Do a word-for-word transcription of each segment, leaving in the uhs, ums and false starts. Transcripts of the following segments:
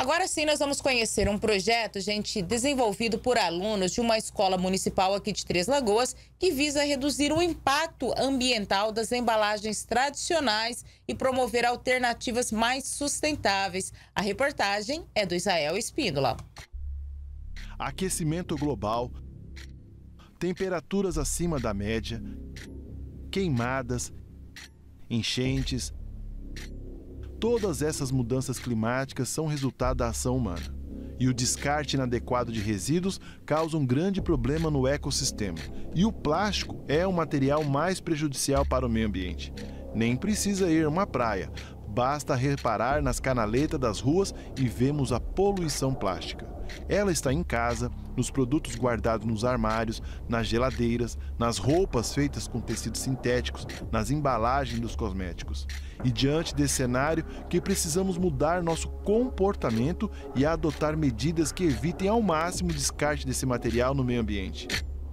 Agora sim, nós vamos conhecer um projeto, gente, desenvolvido por alunos de uma escola municipal aqui de Três Lagoas, que visa reduzir o impacto ambiental das embalagens tradicionais e promover alternativas mais sustentáveis. A reportagem é do Israel Espíndola. Aquecimento global, temperaturas acima da média, queimadas, enchentes. Todas essas mudanças climáticas são resultado da ação humana. E o descarte inadequado de resíduos causa um grande problema no ecossistema. E o plástico é o material mais prejudicial para o meio ambiente. Nem precisa ir a uma praia, basta reparar nas canaletas das ruas e vemos a poluição plástica. Ela está em casa, nos produtos guardados nos armários, nas geladeiras, nas roupas feitas com tecidos sintéticos, nas embalagens dos cosméticos. E diante desse cenário, que precisamos mudar nosso comportamento e adotar medidas que evitem ao máximo o descarte desse material no meio ambiente.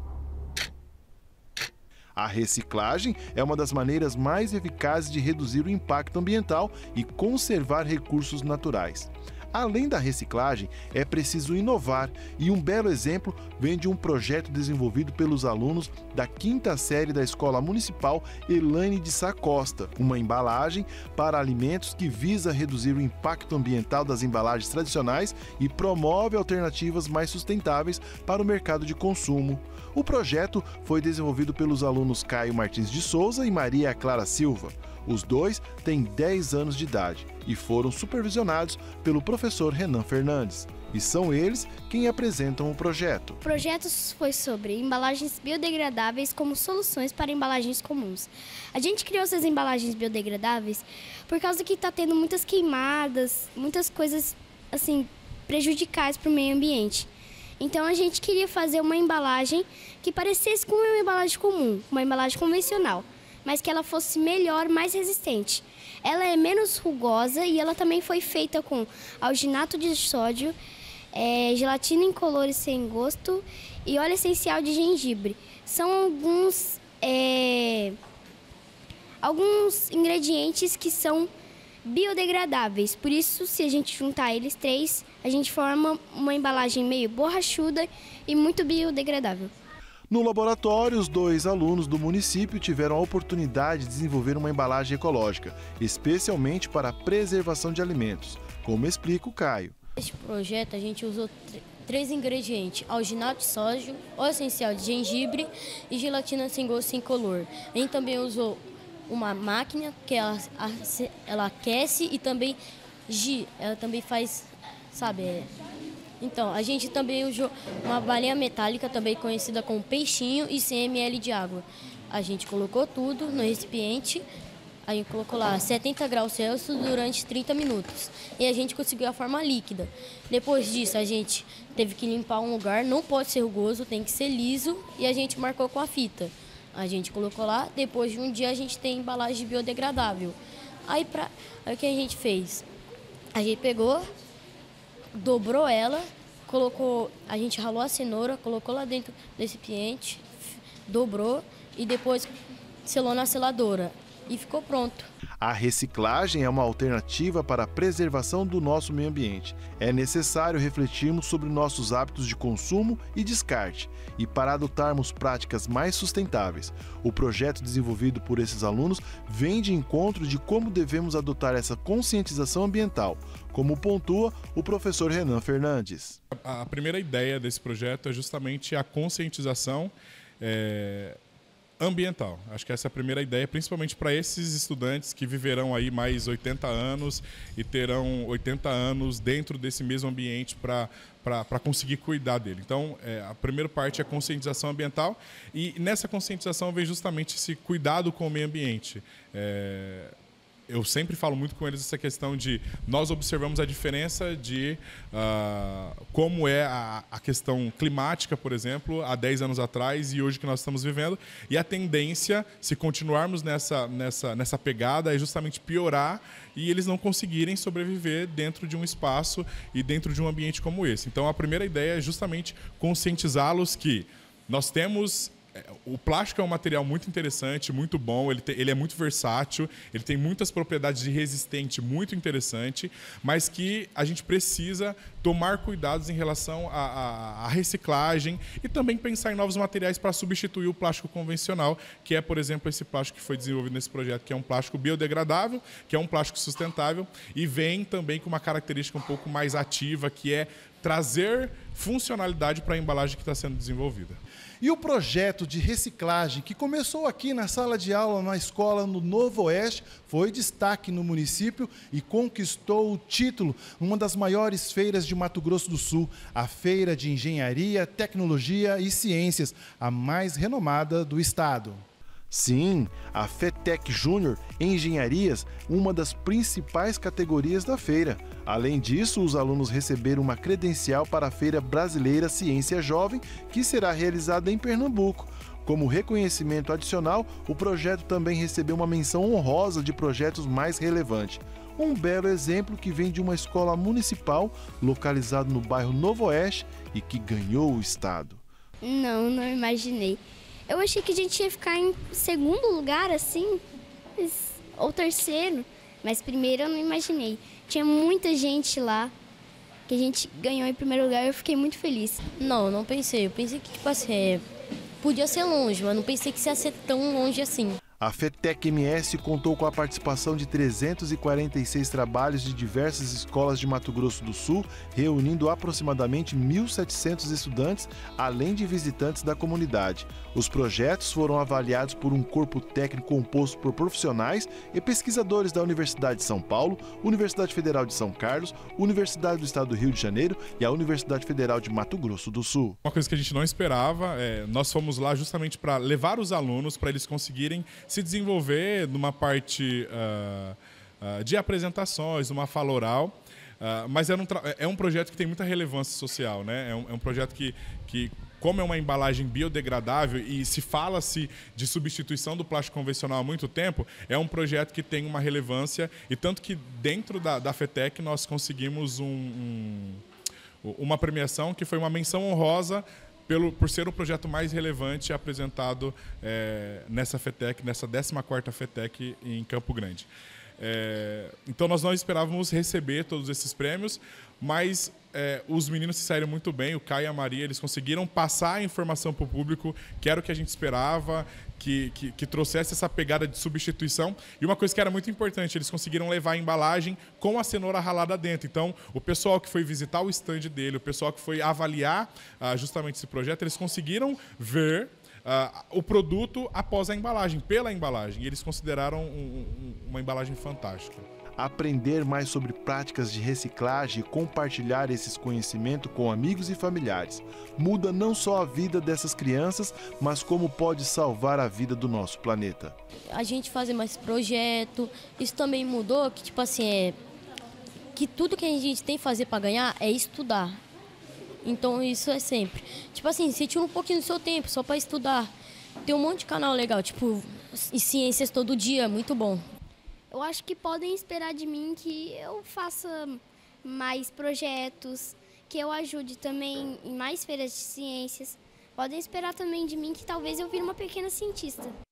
A reciclagem é uma das maneiras mais eficazes de reduzir o impacto ambiental e conservar recursos naturais. Além da reciclagem, é preciso inovar, e um belo exemplo vem de um projeto desenvolvido pelos alunos da quinta série da Escola Municipal Elaine de Sá Costa, uma embalagem para alimentos que visa reduzir o impacto ambiental das embalagens tradicionais e promove alternativas mais sustentáveis para o mercado de consumo. O projeto foi desenvolvido pelos alunos Caio Martins de Souza e Maria Clara Silva. Os dois têm dez anos de idade e foram supervisionados pelo professor Renan Fernandes. E são eles quem apresentam o projeto. O projeto foi sobre embalagens biodegradáveis como soluções para embalagens comuns. A gente criou essas embalagens biodegradáveis por causa que está tendo muitas queimadas, muitas coisas assim prejudiciais para o meio ambiente. Então a gente queria fazer uma embalagem que parecesse com uma embalagem comum, uma embalagem convencional, mas que ela fosse melhor, mais resistente. Ela é menos rugosa e ela também foi feita com alginato de sódio, é, gelatina incolor e sem gosto e óleo essencial de gengibre. São alguns, é, alguns ingredientes que são biodegradáveis. Por isso, se a gente juntar eles três, a gente forma uma embalagem meio borrachuda e muito biodegradável. No laboratório, os dois alunos do município tiveram a oportunidade de desenvolver uma embalagem ecológica, especialmente para a preservação de alimentos, como explica o Caio. Neste projeto, a gente usou três ingredientes: alginato de sódio, óleo essencial de gengibre e gelatina sem gosto sem color. A gente também usou uma máquina que ela, ela aquece e também, ela também faz, sabe... É, Então, a gente também usou uma balinha metálica, também conhecida como peixinho, e cem mililitros de água. A gente colocou tudo no recipiente, a gente colocou lá setenta graus Celsius durante trinta minutos. E a gente conseguiu a forma líquida. Depois disso, a gente teve que limpar um lugar, não pode ser rugoso, tem que ser liso, e a gente marcou com a fita. A gente colocou lá, depois de um dia a gente tem embalagem biodegradável. Aí, pra, aí o que a gente fez? A gente pegou... dobrou ela, colocou, a gente ralou a cenoura, colocou lá dentro do recipiente, dobrou e depois selou na seladora e ficou pronto. A reciclagem é uma alternativa para a preservação do nosso meio ambiente. É necessário refletirmos sobre nossos hábitos de consumo e descarte e para adotarmos práticas mais sustentáveis. O projeto desenvolvido por esses alunos vem de encontro de como devemos adotar essa conscientização ambiental, como pontua o professor Renan Fernandes. A primeira ideia desse projeto é justamente a conscientização é... ambiental. Acho que essa é a primeira ideia, principalmente para esses estudantes que viverão aí mais oitenta anos e terão oitenta anos dentro desse mesmo ambiente para para conseguir cuidar dele. Então, é, a primeira parte é a conscientização ambiental e nessa conscientização vem justamente esse cuidado com o meio ambiente. É, eu sempre falo muito com eles essa questão de nós observamos a diferença de uh, como é a, a questão climática, por exemplo, há dez anos atrás e hoje que nós estamos vivendo. E a tendência, se continuarmos nessa, nessa, nessa pegada, é justamente piorar e eles não conseguirem sobreviver dentro de um espaço e dentro de um ambiente como esse. Então, a primeira ideia é justamente conscientizá-los que nós temos o plástico é um material muito interessante, muito bom, ele, te, ele é muito versátil, ele tem muitas propriedades de resistente muito interessante, mas que a gente precisa tomar cuidados em relação à reciclagem e também pensar em novos materiais para substituir o plástico convencional, que é, por exemplo, esse plástico que foi desenvolvido nesse projeto, que é um plástico biodegradável, que é um plástico sustentável e vem também com uma característica um pouco mais ativa, que é trazer funcionalidade para a embalagem que está sendo desenvolvida. E o projeto de reciclagem, que começou aqui na sala de aula, na escola no Novo Oeste, foi destaque no município e conquistou o título numa das maiores feiras de Mato Grosso do Sul, a Feira de Engenharia, Tecnologia e Ciências, a mais renomada do estado. Sim, a FETEC Júnior Engenharias, uma das principais categorias da feira. Além disso, os alunos receberam uma credencial para a Feira Brasileira Ciência Jovem, que será realizada em Pernambuco. Como reconhecimento adicional, o projeto também recebeu uma menção honrosa de projetos mais relevantes. Um belo exemplo que vem de uma escola municipal localizada no bairro Novo Oeste e que ganhou o estado. Não, não imaginei. Eu achei que a gente ia ficar em segundo lugar, assim, ou terceiro, mas primeiro eu não imaginei. Tinha muita gente lá, que a gente ganhou em primeiro lugar e eu fiquei muito feliz. Não, não pensei. Eu pensei que, tipo assim, é, podia ser longe, mas não pensei que ia ser tão longe assim. A FETEC M S contou com a participação de trezentos e quarenta e seis trabalhos de diversas escolas de Mato Grosso do Sul, reunindo aproximadamente mil e setecentos estudantes, além de visitantes da comunidade. Os projetos foram avaliados por um corpo técnico composto por profissionais e pesquisadores da Universidade de São Paulo, Universidade Federal de São Carlos, Universidade do Estado do Rio de Janeiro e a Universidade Federal de Mato Grosso do Sul. Uma coisa que a gente não esperava, é, nós fomos lá justamente para levar os alunos, para eles conseguirem se desenvolver numa parte uh, uh, de apresentações, numa fala oral, uh, mas é um, é um projeto que tem muita relevância social, né? É um, é um projeto que, que, como é uma embalagem biodegradável e se fala-se de substituição do plástico convencional há muito tempo, é um projeto que tem uma relevância e tanto que dentro da, da FETEC nós conseguimos um, um, uma premiação que foi uma menção honrosa Pelo, por ser o projeto mais relevante apresentado é, nessa FETEC, nessa décima quarta FETEC em Campo Grande. É, então nós não esperávamos receber todos esses prêmios, mas é, os meninos se saíram muito bem, o Caio e a Maria, eles conseguiram passar a informação para o público, que era o que a gente esperava, que, que, que trouxesse essa pegada de substituição. E uma coisa que era muito importante, eles conseguiram levar a embalagem com a cenoura ralada dentro. Então, o pessoal que foi visitar o stand dele, o pessoal que foi avaliar ah, justamente esse projeto, eles conseguiram ver Uh, o produto após a embalagem, pela embalagem. E eles consideraram um, um, uma embalagem fantástica. Aprender mais sobre práticas de reciclagem e compartilhar esses conhecimentos com amigos e familiares muda não só a vida dessas crianças, mas como pode salvar a vida do nosso planeta. A gente fazer mais projeto, isso também mudou, que tipo assim, é que tudo que a gente tem que fazer para ganhar é estudar. Então isso é sempre. Tipo assim, você tira um pouquinho do seu tempo só para estudar. Tem um monte de canal legal, tipo, e ciências todo dia, muito bom. Eu acho que podem esperar de mim que eu faça mais projetos, que eu ajude também em mais feiras de ciências. Podem esperar também de mim que talvez eu vire uma pequena cientista.